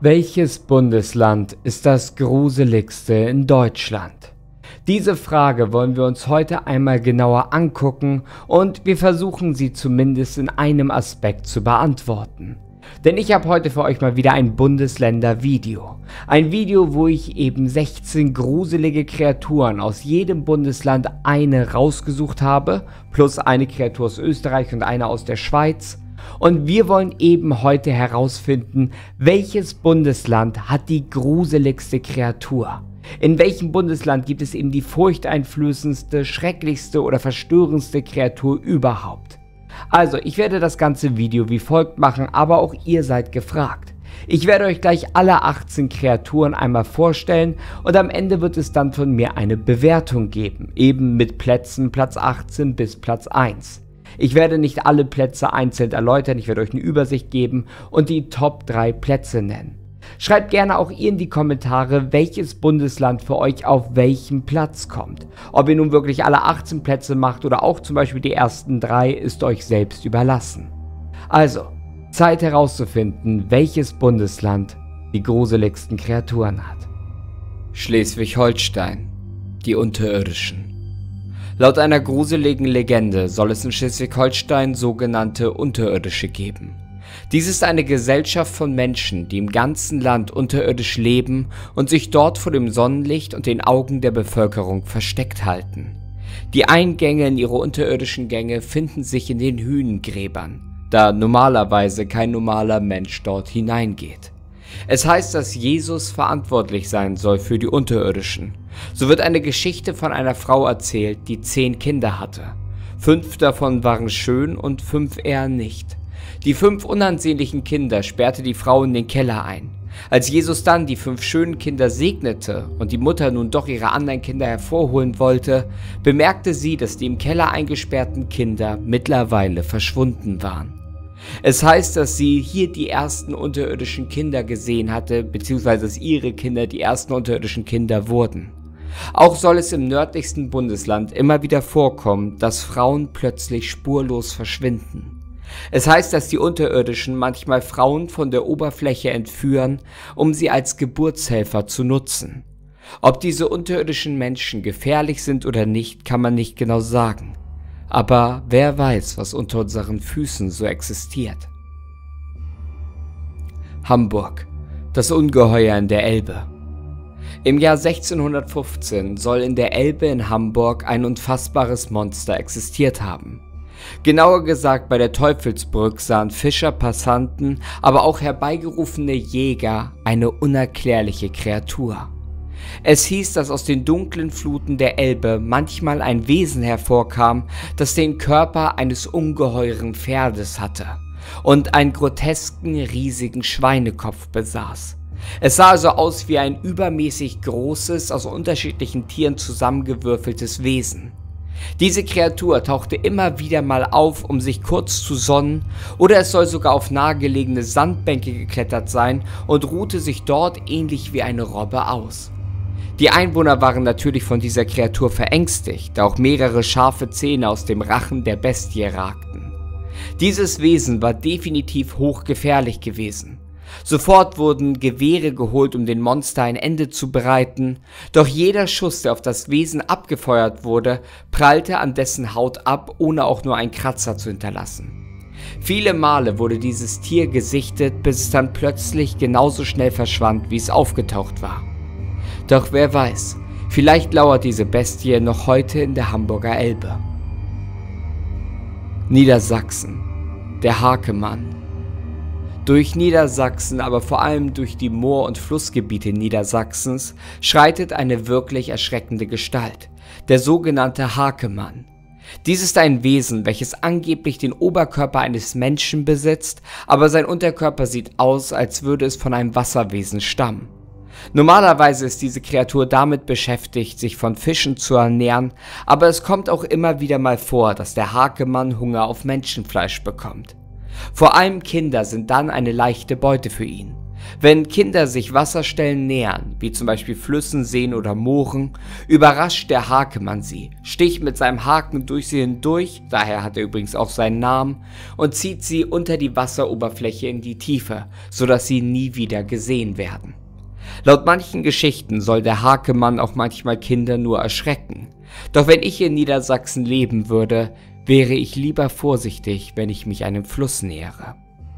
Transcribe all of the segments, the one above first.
Welches Bundesland ist das gruseligste in Deutschland? Diese Frage wollen wir uns heute einmal genauer angucken und wir versuchen sie zumindest in einem Aspekt zu beantworten. Denn ich habe heute für euch mal wieder ein Bundesländer-Video. Ein Video, wo ich eben 16 gruselige Kreaturen aus jedem Bundesland eine rausgesucht habe, plus eine Kreatur aus Österreich und eine aus der Schweiz. Und wir wollen eben heute herausfinden, welches Bundesland hat die gruseligste Kreatur? In welchem Bundesland gibt es eben die furchteinflößendste, schrecklichste oder verstörendste Kreatur überhaupt? Also, ich werde das ganze Video wie folgt machen, aber auch ihr seid gefragt. Ich werde euch gleich alle 18 Kreaturen einmal vorstellen und am Ende wird es dann von mir eine Bewertung geben, eben mit Plätzen Platz 18 bis Platz 1. Ich werde nicht alle Plätze einzeln erläutern, ich werde euch eine Übersicht geben und die Top 3 Plätze nennen. Schreibt gerne auch ihr in die Kommentare, welches Bundesland für euch auf welchem Platz kommt. Ob ihr nun wirklich alle 18 Plätze macht oder auch zum Beispiel die ersten 3, ist euch selbst überlassen. Also, Zeit herauszufinden, welches Bundesland die gruseligsten Kreaturen hat. Schleswig-Holstein, die Unterirdischen. Laut einer gruseligen Legende soll es in Schleswig-Holstein sogenannte Unterirdische geben. Dies ist eine Gesellschaft von Menschen, die im ganzen Land unterirdisch leben und sich dort vor dem Sonnenlicht und den Augen der Bevölkerung versteckt halten. Die Eingänge in ihre unterirdischen Gänge finden sich in den Hünengräbern, da normalerweise kein normaler Mensch dort hineingeht. Es heißt, dass Jesus verantwortlich sein soll für die Unterirdischen. So wird eine Geschichte von einer Frau erzählt, die 10 Kinder hatte. 5 davon waren schön und 5 eher nicht. Die 5 unansehnlichen Kinder sperrte die Frau in den Keller ein. Als Jesus dann die 5 schönen Kinder segnete und die Mutter nun doch ihre anderen Kinder hervorholen wollte, bemerkte sie, dass die im Keller eingesperrten Kinder mittlerweile verschwunden waren. Es heißt, dass sie hier die ersten unterirdischen Kinder gesehen hatte, beziehungsweise dass ihre Kinder die ersten unterirdischen Kinder wurden. Auch soll es im nördlichsten Bundesland immer wieder vorkommen, dass Frauen plötzlich spurlos verschwinden. Es heißt, dass die Unterirdischen manchmal Frauen von der Oberfläche entführen, um sie als Geburtshelfer zu nutzen. Ob diese unterirdischen Menschen gefährlich sind oder nicht, kann man nicht genau sagen. Aber wer weiß, was unter unseren Füßen so existiert. Hamburg, das Ungeheuer in der Elbe. Im Jahr 1615 soll in der Elbe in Hamburg ein unfassbares Monster existiert haben. Genauer gesagt, bei der Teufelsbrück sahen Fischer, Passanten, aber auch herbeigerufene Jäger eine unerklärliche Kreatur. Es hieß, dass aus den dunklen Fluten der Elbe manchmal ein Wesen hervorkam, das den Körper eines ungeheuren Pferdes hatte und einen grotesken, riesigen Schweinekopf besaß. Es sah also aus wie ein übermäßig großes, aus unterschiedlichen Tieren zusammengewürfeltes Wesen. Diese Kreatur tauchte immer wieder mal auf, um sich kurz zu sonnen, oder es soll sogar auf nahegelegene Sandbänke geklettert sein und ruhte sich dort ähnlich wie eine Robbe aus. Die Einwohner waren natürlich von dieser Kreatur verängstigt, da auch mehrere scharfe Zähne aus dem Rachen der Bestie ragten. Dieses Wesen war definitiv hochgefährlich gewesen. Sofort wurden Gewehre geholt, um dem Monster ein Ende zu bereiten, doch jeder Schuss, der auf das Wesen abgefeuert wurde, prallte an dessen Haut ab, ohne auch nur einen Kratzer zu hinterlassen. Viele Male wurde dieses Tier gesichtet, bis es dann plötzlich genauso schnell verschwand, wie es aufgetaucht war. Doch wer weiß, vielleicht lauert diese Bestie noch heute in der Hamburger Elbe. Niedersachsen, der Hakemann. Durch Niedersachsen, aber vor allem durch die Moor- und Flussgebiete Niedersachsens, schreitet eine wirklich erschreckende Gestalt, der sogenannte Hakemann. Dies ist ein Wesen, welches angeblich den Oberkörper eines Menschen besitzt, aber sein Unterkörper sieht aus, als würde es von einem Wasserwesen stammen. Normalerweise ist diese Kreatur damit beschäftigt, sich von Fischen zu ernähren, aber es kommt auch immer wieder mal vor, dass der Hakemann Hunger auf Menschenfleisch bekommt. Vor allem Kinder sind dann eine leichte Beute für ihn. Wenn Kinder sich Wasserstellen nähern, wie zum Beispiel Flüssen, Seen oder Mooren, überrascht der Hakemann sie, sticht mit seinem Haken durch sie hindurch, daher hat er übrigens auch seinen Namen, und zieht sie unter die Wasseroberfläche in die Tiefe, sodass sie nie wieder gesehen werden. Laut manchen Geschichten soll der Hakemann auch manchmal Kinder nur erschrecken. Doch wenn ich in Niedersachsen leben würde, wäre ich lieber vorsichtig, wenn ich mich einem Fluss nähere.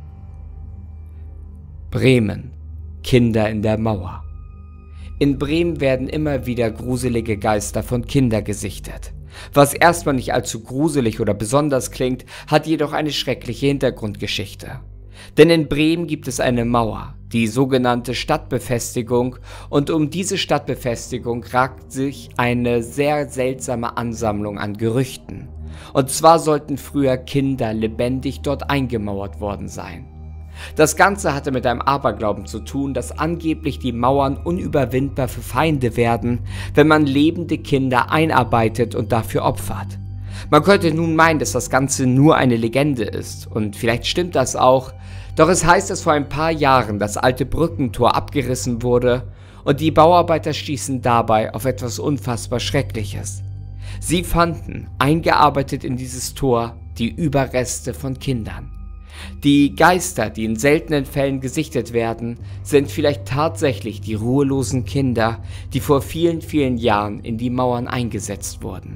Bremen. Kinder in der Mauer. In Bremen werden immer wieder gruselige Geister von Kindern gesichtet. Was erstmal nicht allzu gruselig oder besonders klingt, hat jedoch eine schreckliche Hintergrundgeschichte. Denn in Bremen gibt es eine Mauer, die sogenannte Stadtbefestigung, und um diese Stadtbefestigung ragt sich eine sehr seltsame Ansammlung an Gerüchten. Und zwar sollten früher Kinder lebendig dort eingemauert worden sein. Das Ganze hatte mit einem Aberglauben zu tun, dass angeblich die Mauern unüberwindbar für Feinde werden, wenn man lebende Kinder einarbeitet und dafür opfert. Man könnte nun meinen, dass das Ganze nur eine Legende ist, und vielleicht stimmt das auch, doch es heißt, dass vor ein paar Jahren das alte Brückentor abgerissen wurde und die Bauarbeiter stießen dabei auf etwas unfassbar Schreckliches. Sie fanden, eingearbeitet in dieses Tor, die Überreste von Kindern. Die Geister, die in seltenen Fällen gesichtet werden, sind vielleicht tatsächlich die ruhelosen Kinder, die vor vielen, vielen Jahren in die Mauern eingesetzt wurden.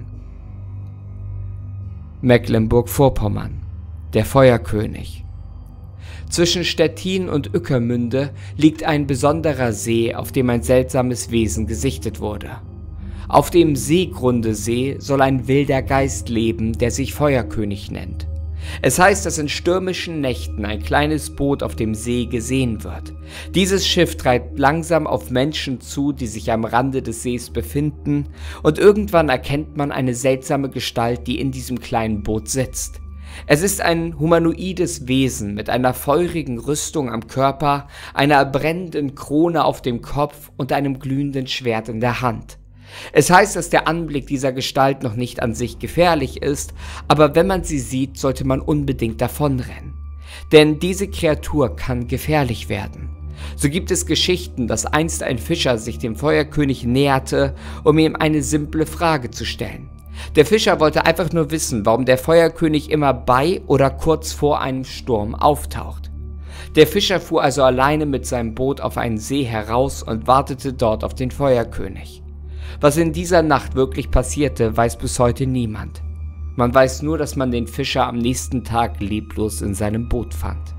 Mecklenburg-Vorpommern, der Feuerkönig. Zwischen Stettin und Ueckermünde liegt ein besonderer See, auf dem ein seltsames Wesen gesichtet wurde. Auf dem Seegrundesee soll ein wilder Geist leben, der sich Feuerkönig nennt. Es heißt, dass in stürmischen Nächten ein kleines Boot auf dem See gesehen wird. Dieses Schiff treibt langsam auf Menschen zu, die sich am Rande des Sees befinden, und irgendwann erkennt man eine seltsame Gestalt, die in diesem kleinen Boot sitzt. Es ist ein humanoides Wesen mit einer feurigen Rüstung am Körper, einer brennenden Krone auf dem Kopf und einem glühenden Schwert in der Hand. Es heißt, dass der Anblick dieser Gestalt noch nicht an sich gefährlich ist, aber wenn man sie sieht, sollte man unbedingt davonrennen. Denn diese Kreatur kann gefährlich werden. So gibt es Geschichten, dass einst ein Fischer sich dem Feuerkönig näherte, um ihm eine simple Frage zu stellen. Der Fischer wollte einfach nur wissen, warum der Feuerkönig immer bei oder kurz vor einem Sturm auftaucht. Der Fischer fuhr also alleine mit seinem Boot auf einen See heraus und wartete dort auf den Feuerkönig. Was in dieser Nacht wirklich passierte, weiß bis heute niemand. Man weiß nur, dass man den Fischer am nächsten Tag leblos in seinem Boot fand.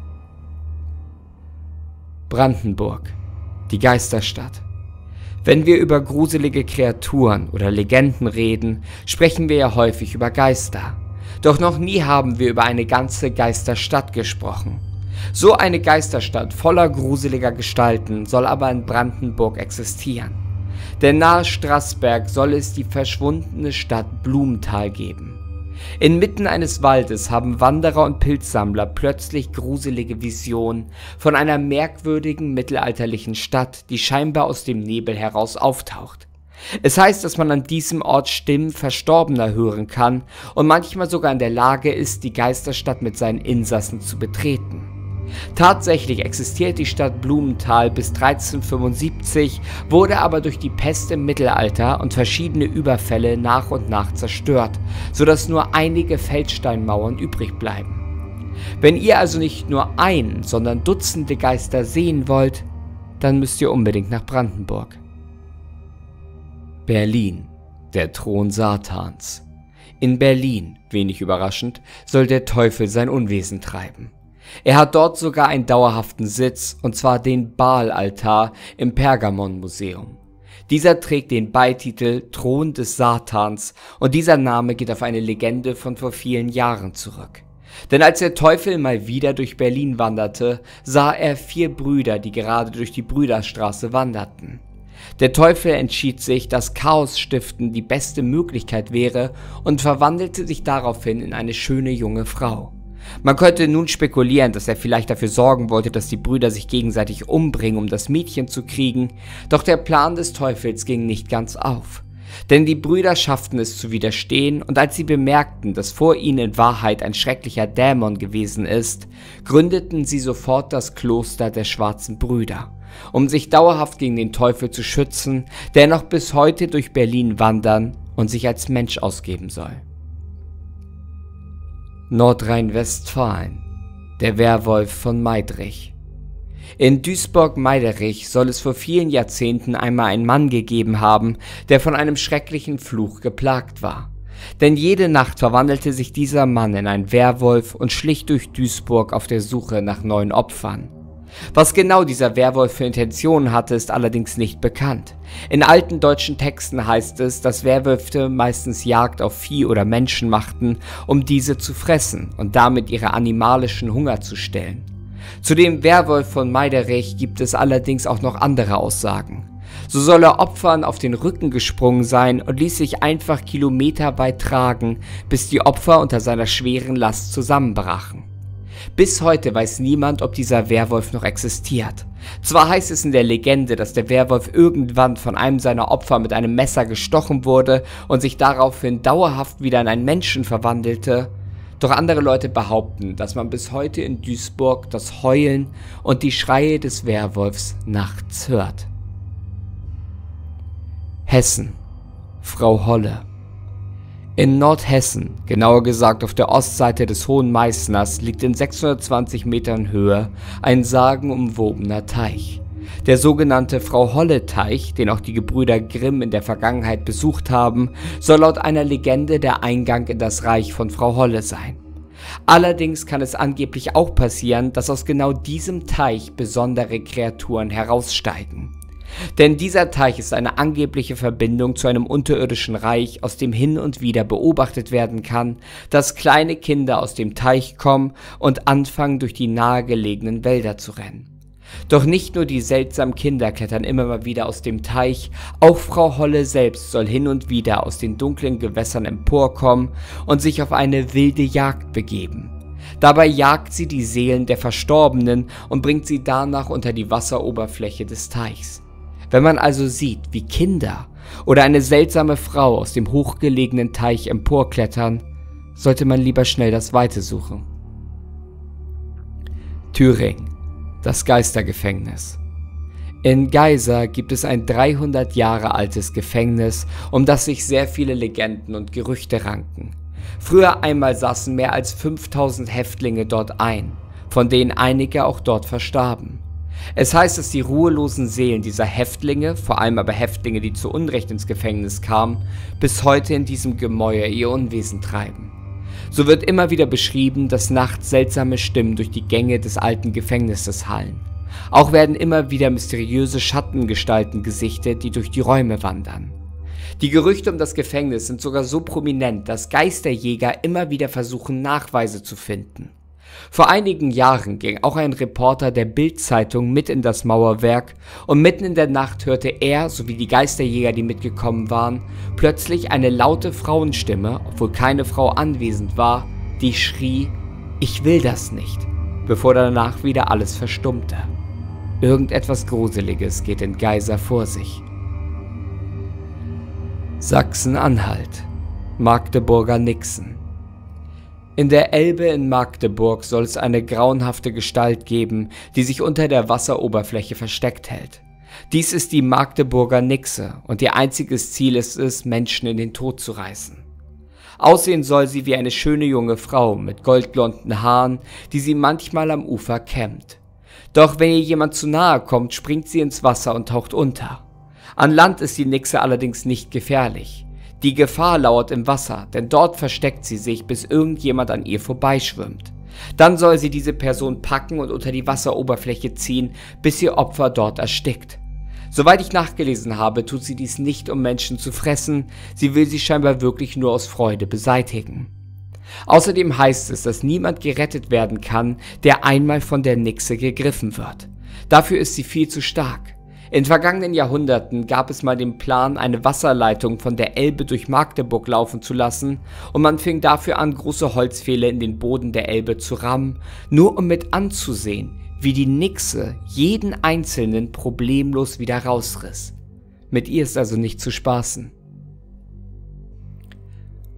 Brandenburg, die Geisterstadt. Wenn wir über gruselige Kreaturen oder Legenden reden, sprechen wir ja häufig über Geister. Doch noch nie haben wir über eine ganze Geisterstadt gesprochen. So eine Geisterstadt voller gruseliger Gestalten soll aber in Brandenburg existieren. Denn nahe Straßberg soll es die verschwundene Stadt Blumenthal geben. Inmitten eines Waldes haben Wanderer und Pilzsammler plötzlich gruselige Visionen von einer merkwürdigen mittelalterlichen Stadt, die scheinbar aus dem Nebel heraus auftaucht. Es heißt, dass man an diesem Ort Stimmen Verstorbener hören kann und manchmal sogar in der Lage ist, die Geisterstadt mit seinen Insassen zu betreten. Tatsächlich existiert die Stadt Blumenthal bis 1375, wurde aber durch die Pest im Mittelalter und verschiedene Überfälle nach und nach zerstört, sodass nur einige Feldsteinmauern übrig bleiben. Wenn ihr also nicht nur ein, sondern Dutzende Geister sehen wollt, dann müsst ihr unbedingt nach Brandenburg. Berlin, der Thron Satans. In Berlin, wenig überraschend, soll der Teufel sein Unwesen treiben. Er hat dort sogar einen dauerhaften Sitz, und zwar den Baalaltar im Pergamonmuseum. Dieser trägt den Beititel Thron des Satans, und dieser Name geht auf eine Legende von vor vielen Jahren zurück. Denn als der Teufel mal wieder durch Berlin wanderte, sah er 4 Brüder, die gerade durch die Brüderstraße wanderten. Der Teufel entschied sich, dass Chaos stiften die beste Möglichkeit wäre und verwandelte sich daraufhin in eine schöne junge Frau. Man könnte nun spekulieren, dass er vielleicht dafür sorgen wollte, dass die Brüder sich gegenseitig umbringen, um das Mädchen zu kriegen, doch der Plan des Teufels ging nicht ganz auf. Denn die Brüder schafften es zu widerstehen, und als sie bemerkten, dass vor ihnen in Wahrheit ein schrecklicher Dämon gewesen ist, gründeten sie sofort das Kloster der Schwarzen Brüder, um sich dauerhaft gegen den Teufel zu schützen, der noch bis heute durch Berlin wandern und sich als Mensch ausgeben soll. Nordrhein-Westfalen. Der Werwolf von Meidrich. In Duisburg-Meiderich soll es vor vielen Jahrzehnten einmal einen Mann gegeben haben, der von einem schrecklichen Fluch geplagt war. Denn jede Nacht verwandelte sich dieser Mann in einen Werwolf und schlich durch Duisburg auf der Suche nach neuen Opfern. Was genau dieser Werwolf für Intentionen hatte, ist allerdings nicht bekannt. In alten deutschen Texten heißt es, dass Werwölfe meistens Jagd auf Vieh oder Menschen machten, um diese zu fressen und damit ihre animalischen Hunger zu stillen. Zu dem Werwolf von Meiderich gibt es allerdings auch noch andere Aussagen. So soll er Opfern auf den Rücken gesprungen sein und ließ sich einfach kilometerweit tragen, bis die Opfer unter seiner schweren Last zusammenbrachen. Bis heute weiß niemand, ob dieser Werwolf noch existiert. Zwar heißt es in der Legende, dass der Werwolf irgendwann von einem seiner Opfer mit einem Messer gestochen wurde und sich daraufhin dauerhaft wieder in einen Menschen verwandelte, doch andere Leute behaupten, dass man bis heute in Duisburg das Heulen und die Schreie des Werwolfs nachts hört. Hessen. Frau Holle. In Nordhessen, genauer gesagt auf der Ostseite des Hohen Meißners, liegt in 620 Metern Höhe ein sagenumwobener Teich. Der sogenannte Frau-Holle-Teich, den auch die Gebrüder Grimm in der Vergangenheit besucht haben, soll laut einer Legende der Eingang in das Reich von Frau Holle sein. Allerdings kann es angeblich auch passieren, dass aus genau diesem Teich besondere Kreaturen heraussteigen. Denn dieser Teich ist eine angebliche Verbindung zu einem unterirdischen Reich, aus dem hin und wieder beobachtet werden kann, dass kleine Kinder aus dem Teich kommen und anfangen, durch die nahegelegenen Wälder zu rennen. Doch nicht nur die seltsamen Kinder klettern immer mal wieder aus dem Teich, auch Frau Holle selbst soll hin und wieder aus den dunklen Gewässern emporkommen und sich auf eine wilde Jagd begeben. Dabei jagt sie die Seelen der Verstorbenen und bringt sie danach unter die Wasseroberfläche des Teichs. Wenn man also sieht, wie Kinder oder eine seltsame Frau aus dem hochgelegenen Teich emporklettern, sollte man lieber schnell das Weite suchen. Thüringen. Das Geistergefängnis. In Geisa gibt es ein 300 Jahre altes Gefängnis, um das sich sehr viele Legenden und Gerüchte ranken. Früher einmal saßen mehr als 5000 Häftlinge dort ein, von denen einige auch dort verstarben. Es heißt, dass die ruhelosen Seelen dieser Häftlinge, vor allem aber Häftlinge, die zu Unrecht ins Gefängnis kamen, bis heute in diesem Gemäuer ihr Unwesen treiben. So wird immer wieder beschrieben, dass nachts seltsame Stimmen durch die Gänge des alten Gefängnisses hallen. Auch werden immer wieder mysteriöse Schattengestalten gesichtet, die durch die Räume wandern. Die Gerüchte um das Gefängnis sind sogar so prominent, dass Geisterjäger immer wieder versuchen, Nachweise zu finden. Vor einigen Jahren ging auch ein Reporter der Bild-Zeitung mit in das Mauerwerk und mitten in der Nacht hörte er, sowie die Geisterjäger, die mitgekommen waren, plötzlich eine laute Frauenstimme, obwohl keine Frau anwesend war, die schrie: „Ich will das nicht“, bevor danach wieder alles verstummte. Irgendetwas Gruseliges geht in Geisa vor sich. Sachsen-Anhalt. Magdeburger Nixen. In der Elbe in Magdeburg soll es eine grauenhafte Gestalt geben, die sich unter der Wasseroberfläche versteckt hält. Dies ist die Magdeburger Nixe und ihr einziges Ziel ist es, Menschen in den Tod zu reißen. Aussehen soll sie wie eine schöne junge Frau mit goldblonden Haaren, die sie manchmal am Ufer kämmt. Doch wenn ihr jemand zu nahe kommt, springt sie ins Wasser und taucht unter. An Land ist die Nixe allerdings nicht gefährlich. Die Gefahr lauert im Wasser, denn dort versteckt sie sich, bis irgendjemand an ihr vorbeischwimmt. Dann soll sie diese Person packen und unter die Wasseroberfläche ziehen, bis ihr Opfer dort erstickt. Soweit ich nachgelesen habe, tut sie dies nicht, um Menschen zu fressen, sie will sie scheinbar wirklich nur aus Freude beseitigen. Außerdem heißt es, dass niemand gerettet werden kann, der einmal von der Nixe gegriffen wird. Dafür ist sie viel zu stark. In vergangenen Jahrhunderten gab es mal den Plan, eine Wasserleitung von der Elbe durch Magdeburg laufen zu lassen, und man fing dafür an, große Holzpfähle in den Boden der Elbe zu rammen, nur um mit anzusehen, wie die Nixe jeden einzelnen problemlos wieder rausriss. Mit ihr ist also nicht zu spaßen.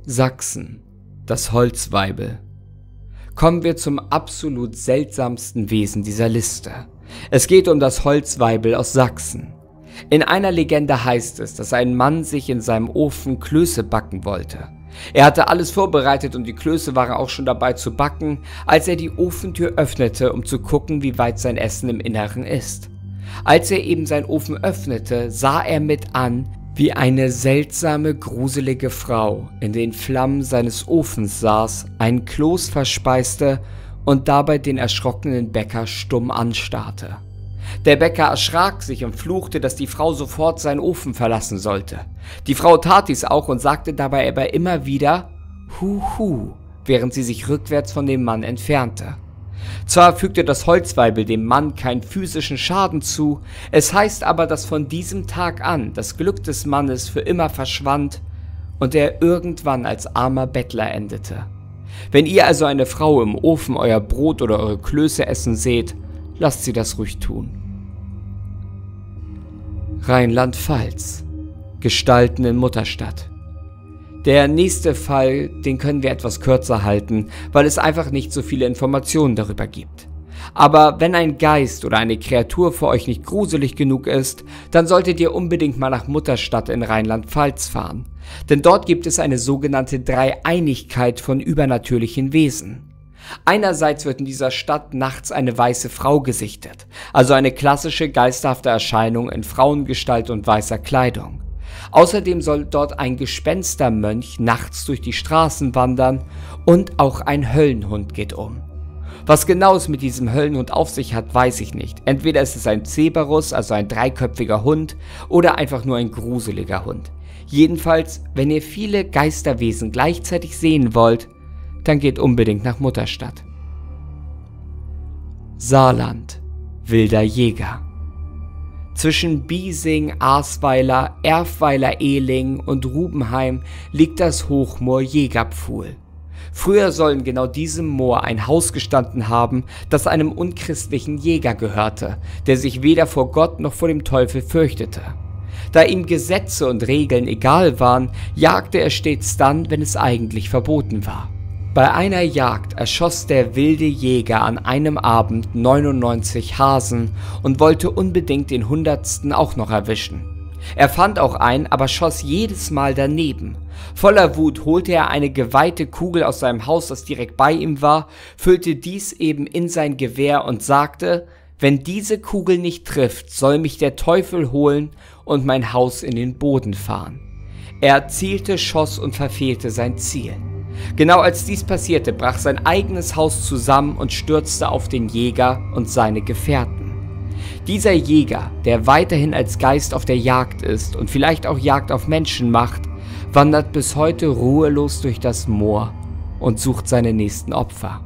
Sachsen, das Holzweibel. Kommen wir zum absolut seltsamsten Wesen dieser Liste. Es geht um das Holzweibel aus Sachsen. In einer Legende heißt es, dass ein Mann sich in seinem Ofen Klöße backen wollte. Er hatte alles vorbereitet und die Klöße waren auch schon dabei zu backen, als er die Ofentür öffnete, um zu gucken, wie weit sein Essen im Inneren ist. Als er eben seinen Ofen öffnete, sah er mit an, wie eine seltsame, gruselige Frau in den Flammen seines Ofens saß, einen Kloß verspeiste und dabei den erschrockenen Bäcker stumm anstarrte. Der Bäcker erschrak sich und fluchte, dass die Frau sofort seinen Ofen verlassen sollte. Die Frau tat dies auch und sagte dabei aber immer wieder »Hu, während sie sich rückwärts von dem Mann entfernte. Zwar fügte das Holzweibel dem Mann keinen physischen Schaden zu, es heißt aber, dass von diesem Tag an das Glück des Mannes für immer verschwand und er irgendwann als armer Bettler endete. Wenn ihr also eine Frau im Ofen euer Brot oder eure Klöße essen seht, lasst sie das ruhig tun. Rheinland-Pfalz. Gestalten in Mutterstadt. Der nächste Fall, den können wir etwas kürzer halten, weil es einfach nicht so viele Informationen darüber gibt. Aber wenn ein Geist oder eine Kreatur für euch nicht gruselig genug ist, dann solltet ihr unbedingt mal nach Mutterstadt in Rheinland-Pfalz fahren. Denn dort gibt es eine sogenannte Dreieinigkeit von übernatürlichen Wesen. Einerseits wird in dieser Stadt nachts eine weiße Frau gesichtet, also eine klassische geisterhafte Erscheinung in Frauengestalt und weißer Kleidung. Außerdem soll dort ein Gespenstermönch nachts durch die Straßen wandern und auch ein Höllenhund geht um. Was genau es mit diesem Höllenhund auf sich hat, weiß ich nicht. Entweder ist es ein Cerberus, also ein dreiköpfiger Hund, oder einfach nur ein gruseliger Hund. Jedenfalls, wenn ihr viele Geisterwesen gleichzeitig sehen wollt, dann geht unbedingt nach Mutterstadt. Saarland, wilder Jäger. Zwischen Biesing, Ahrweiler, Erfweiler-Ehling und Rubenheim liegt das Hochmoor Jägerpfuhl. Früher soll in genau diesem Moor ein Haus gestanden haben, das einem unchristlichen Jäger gehörte, der sich weder vor Gott noch vor dem Teufel fürchtete. Da ihm Gesetze und Regeln egal waren, jagte er stets dann, wenn es eigentlich verboten war. Bei einer Jagd erschoss der wilde Jäger an einem Abend 99 Hasen und wollte unbedingt den 100. auch noch erwischen. Er fand auch einen, aber schoss jedes Mal daneben. Voller Wut holte er eine geweihte Kugel aus seinem Haus, das direkt bei ihm war, füllte dies eben in sein Gewehr und sagte, wenn diese Kugel nicht trifft, soll mich der Teufel holen und mein Haus in den Boden fahren. Er zielte, schoss und verfehlte sein Ziel. Genau als dies passierte, brach sein eigenes Haus zusammen und stürzte auf den Jäger und seine Gefährten. Dieser Jäger, der weiterhin als Geist auf der Jagd ist und vielleicht auch Jagd auf Menschen macht, wandert bis heute ruhelos durch das Moor und sucht seine nächsten Opfer.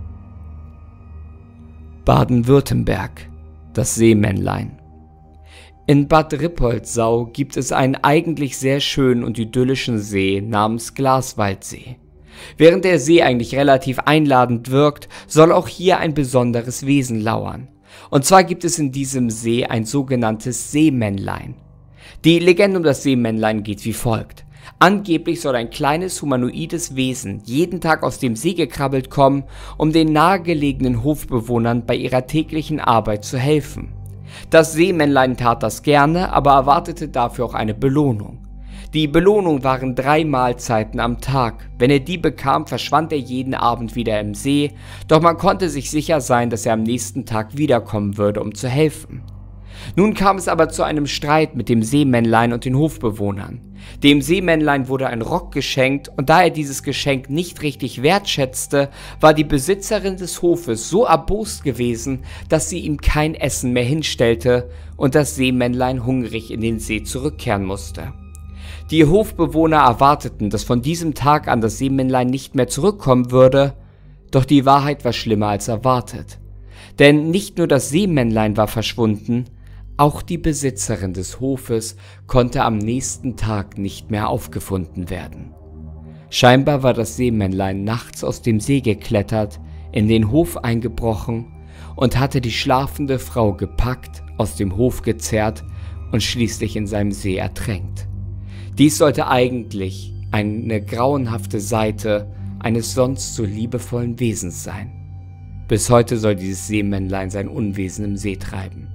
Baden-Württemberg, das Seemännlein. In Bad Rippoldsau gibt es einen eigentlich sehr schönen und idyllischen See namens Glaswaldsee. Während der See eigentlich relativ einladend wirkt, soll auch hier ein besonderes Wesen lauern. Und zwar gibt es in diesem See ein sogenanntes Seemännlein. Die Legende um das Seemännlein geht wie folgt. Angeblich soll ein kleines humanoides Wesen jeden Tag aus dem See gekrabbelt kommen, um den nahegelegenen Hofbewohnern bei ihrer täglichen Arbeit zu helfen. Das Seemännlein tat das gerne, aber erwartete dafür auch eine Belohnung. Die Belohnung waren 3 Mahlzeiten am Tag. Wenn er die bekam, verschwand er jeden Abend wieder im See, doch man konnte sich sicher sein, dass er am nächsten Tag wiederkommen würde, um zu helfen. Nun kam es aber zu einem Streit mit dem Seemännlein und den Hofbewohnern. Dem Seemännlein wurde ein Rock geschenkt und da er dieses Geschenk nicht richtig wertschätzte, war die Besitzerin des Hofes so erbost gewesen, dass sie ihm kein Essen mehr hinstellte und das Seemännlein hungrig in den See zurückkehren musste. Die Hofbewohner erwarteten, dass von diesem Tag an das Seemännlein nicht mehr zurückkommen würde, doch die Wahrheit war schlimmer als erwartet. Denn nicht nur das Seemännlein war verschwunden, auch die Besitzerin des Hofes konnte am nächsten Tag nicht mehr aufgefunden werden. Scheinbar war das Seemännlein nachts aus dem See geklettert, in den Hof eingebrochen und hatte die schlafende Frau gepackt, aus dem Hof gezerrt und schließlich in seinem See ertränkt. Dies sollte eigentlich eine grauenhafte Seite eines sonst so liebevollen Wesens sein. Bis heute soll dieses Seemännlein sein Unwesen im See treiben.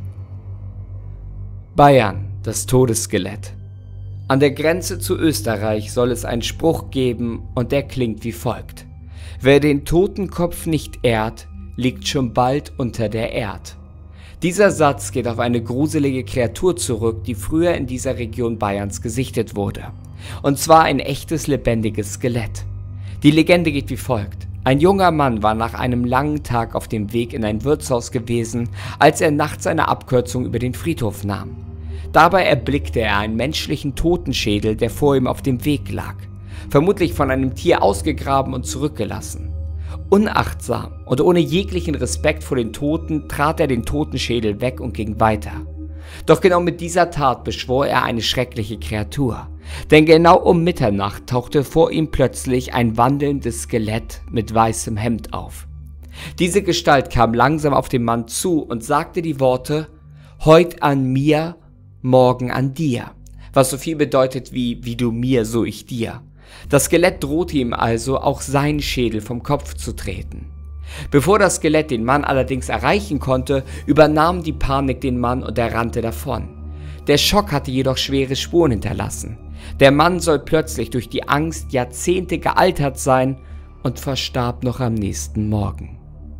Bayern, das Todesskelett. An der Grenze zu Österreich soll es einen Spruch geben und der klingt wie folgt: Wer den Totenkopf nicht ehrt, liegt schon bald unter der Erd. Dieser Satz geht auf eine gruselige Kreatur zurück, die früher in dieser Region Bayerns gesichtet wurde. Und zwar ein echtes lebendiges Skelett. Die Legende geht wie folgt: Ein junger Mann war nach einem langen Tag auf dem Weg in ein Wirtshaus gewesen, als er nachts eine Abkürzung über den Friedhof nahm. Dabei erblickte er einen menschlichen Totenschädel, der vor ihm auf dem Weg lag, vermutlich von einem Tier ausgegraben und zurückgelassen. Unachtsam und ohne jeglichen Respekt vor den Toten trat er den Totenschädel weg und ging weiter. Doch genau mit dieser Tat beschwor er eine schreckliche Kreatur, denn genau um Mitternacht tauchte vor ihm plötzlich ein wandelndes Skelett mit weißem Hemd auf. Diese Gestalt kam langsam auf den Mann zu und sagte die Worte: „Heut an mir, morgen an dir", was so viel bedeutet wie du mir, so ich dir. Das Skelett drohte ihm also, auch seinen Schädel vom Kopf zu treten. Bevor das Skelett den Mann allerdings erreichen konnte, übernahm die Panik den Mann und er rannte davon. Der Schock hatte jedoch schwere Spuren hinterlassen. Der Mann soll plötzlich durch die Angst Jahrzehnte gealtert sein und verstarb noch am nächsten Morgen.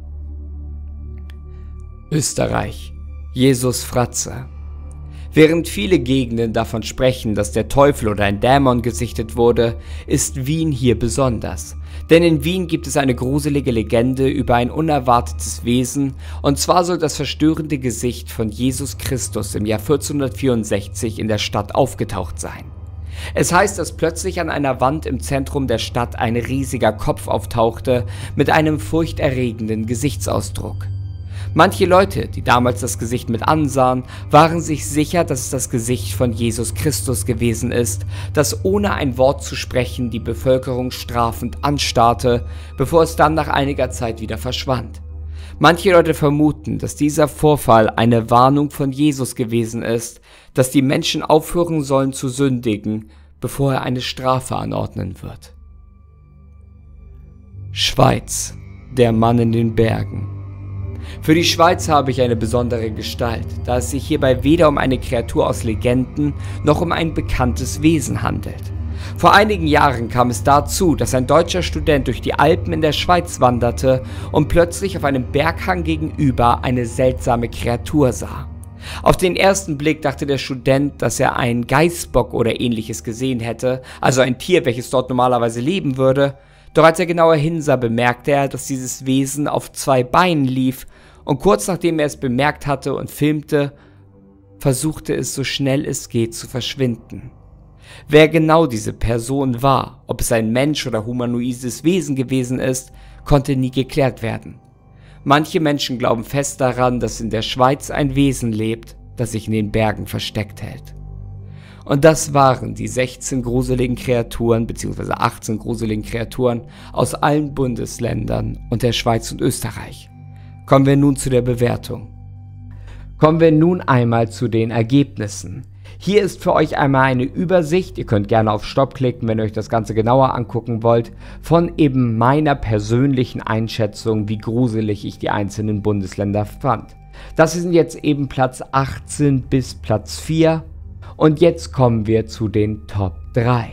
Österreich. Jesus Fratze. Während viele Gegenden davon sprechen, dass der Teufel oder ein Dämon gesichtet wurde, ist Wien hier besonders. Denn in Wien gibt es eine gruselige Legende über ein unerwartetes Wesen, und zwar soll das verstörende Gesicht von Jesus Christus im Jahr 1464 in der Stadt aufgetaucht sein. Es heißt, dass plötzlich an einer Wand im Zentrum der Stadt ein riesiger Kopf auftauchte mit einem furchterregenden Gesichtsausdruck. Manche Leute, die damals das Gesicht mit ansahen, waren sich sicher, dass es das Gesicht von Jesus Christus gewesen ist, das ohne ein Wort zu sprechen die Bevölkerung strafend anstarrte, bevor es dann nach einiger Zeit wieder verschwand. Manche Leute vermuten, dass dieser Vorfall eine Warnung von Jesus gewesen ist, dass die Menschen aufhören sollen zu sündigen, bevor er eine Strafe anordnen wird. Schweiz, der Mann in den Bergen. Für die Schweiz habe ich eine besondere Gestalt, da es sich hierbei weder um eine Kreatur aus Legenden noch um ein bekanntes Wesen handelt. Vor einigen Jahren kam es dazu, dass ein deutscher Student durch die Alpen in der Schweiz wanderte und plötzlich auf einem Berghang gegenüber eine seltsame Kreatur sah. Auf den ersten Blick dachte der Student, dass er einen Geißbock oder ähnliches gesehen hätte, also ein Tier, welches dort normalerweise leben würde. Doch als er genauer hinsah, bemerkte er, dass dieses Wesen auf 2 Beinen lief, und kurz nachdem er es bemerkt hatte und filmte, versuchte es so schnell es geht zu verschwinden. Wer genau diese Person war, ob es ein Mensch oder humanoides Wesen gewesen ist, konnte nie geklärt werden. Manche Menschen glauben fest daran, dass in der Schweiz ein Wesen lebt, das sich in den Bergen versteckt hält. Und das waren die 16 gruseligen Kreaturen bzw. 18 gruseligen Kreaturen aus allen Bundesländern und der Schweiz und Österreich. Kommen wir nun zu der Bewertung. Kommen wir nun einmal zu den Ergebnissen. Hier ist für euch einmal eine Übersicht, ihr könnt gerne auf Stopp klicken, wenn ihr euch das Ganze genauer angucken wollt, von eben meiner persönlichen Einschätzung, wie gruselig ich die einzelnen Bundesländer fand. Das sind jetzt eben Platz 18 bis Platz 4. Und jetzt kommen wir zu den Top 3.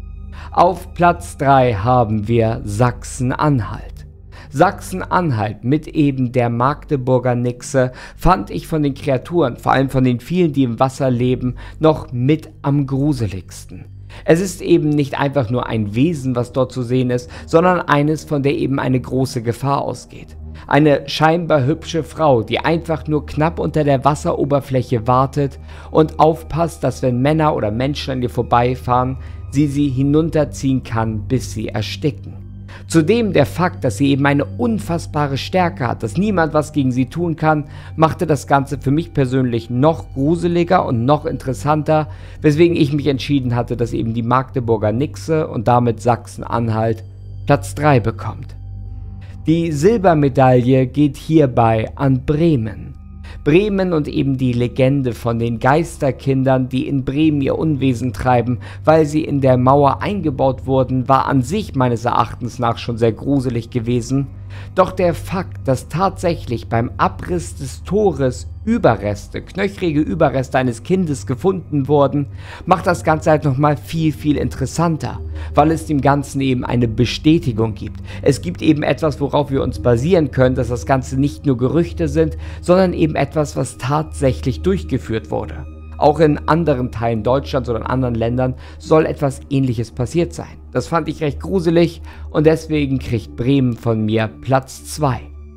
Auf Platz 3 haben wir Sachsen-Anhalt. Sachsen-Anhalt mit eben der Magdeburger Nixe fand ich von den Kreaturen, vor allem von den vielen, die im Wasser leben, noch mit am gruseligsten. Es ist eben nicht einfach nur ein Wesen, was dort zu sehen ist, sondern eines, von der eben eine große Gefahr ausgeht. Eine scheinbar hübsche Frau, die einfach nur knapp unter der Wasseroberfläche wartet und aufpasst, dass wenn Männer oder Menschen an ihr vorbeifahren, sie hinunterziehen kann, bis sie ersticken. Zudem der Fakt, dass sie eben eine unfassbare Stärke hat, dass niemand was gegen sie tun kann, machte das Ganze für mich persönlich noch gruseliger und noch interessanter, weswegen ich mich entschieden hatte, dass eben die Magdeburger Nixe und damit Sachsen-Anhalt Platz 3 bekommt. Die Silbermedaille geht hierbei an Bremen. Bremen und eben die Legende von den Geisterkindern, die in Bremen ihr Unwesen treiben, weil sie in der Mauer eingebaut wurden, war an sich meines Erachtens nach schon sehr gruselig gewesen. Doch der Fakt, dass tatsächlich beim Abriss des Tores Überreste, knöchrige Überreste eines Kindes gefunden wurden, macht das Ganze halt nochmal viel, viel interessanter, weil es dem Ganzen eben eine Bestätigung gibt. Es gibt eben etwas, worauf wir uns basieren können, dass das Ganze nicht nur Gerüchte sind, sondern eben etwas, was tatsächlich durchgeführt wurde. Auch in anderen Teilen Deutschlands oder in anderen Ländern soll etwas Ähnliches passiert sein. Das fand ich recht gruselig und deswegen kriegt Bremen von mir Platz 2.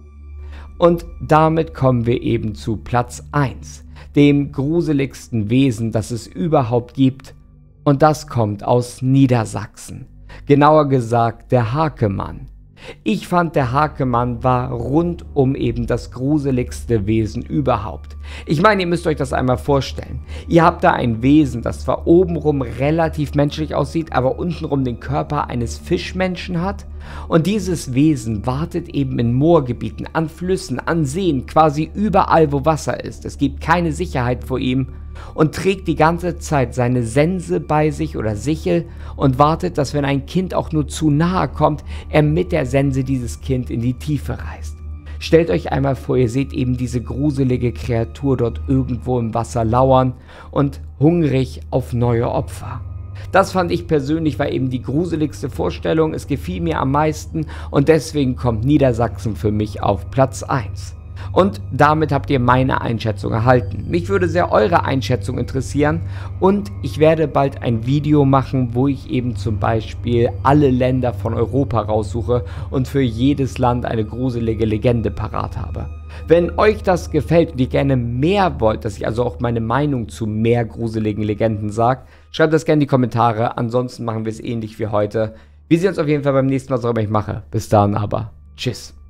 Und damit kommen wir eben zu Platz 1, dem gruseligsten Wesen, das es überhaupt gibt. Und das kommt aus Niedersachsen. Genauer gesagt der Hakemann. Ich fand, der Hakemann war rundum eben das gruseligste Wesen überhaupt. Ich meine, ihr müsst euch das einmal vorstellen. Ihr habt da ein Wesen, das zwar obenrum relativ menschlich aussieht, aber untenrum den Körper eines Fischmenschen hat. Und dieses Wesen wartet eben in Moorgebieten, an Flüssen, an Seen, quasi überall, wo Wasser ist. Es gibt keine Sicherheit vor ihm und trägt die ganze Zeit seine Sense bei sich oder Sichel und wartet, dass wenn ein Kind auch nur zu nahe kommt, er mit der Sense dieses Kind in die Tiefe reißt. Stellt euch einmal vor, ihr seht eben diese gruselige Kreatur dort irgendwo im Wasser lauern und hungrig auf neue Opfer. Das fand ich persönlich war eben die gruseligste Vorstellung, es gefiel mir am meisten und deswegen kommt Niedersachsen für mich auf Platz 1. Und damit habt ihr meine Einschätzung erhalten. Mich würde sehr eure Einschätzung interessieren und ich werde bald ein Video machen, wo ich eben zum Beispiel alle Länder von Europa raussuche und für jedes Land eine gruselige Legende parat habe. Wenn euch das gefällt und ihr gerne mehr wollt, dass ich also auch meine Meinung zu mehr gruseligen Legenden sage, schreibt das gerne in die Kommentare. Ansonsten machen wir es ähnlich wie heute. Wir sehen uns auf jeden Fall beim nächsten Mal, was auch immer ich mache. Bis dann aber. Tschüss.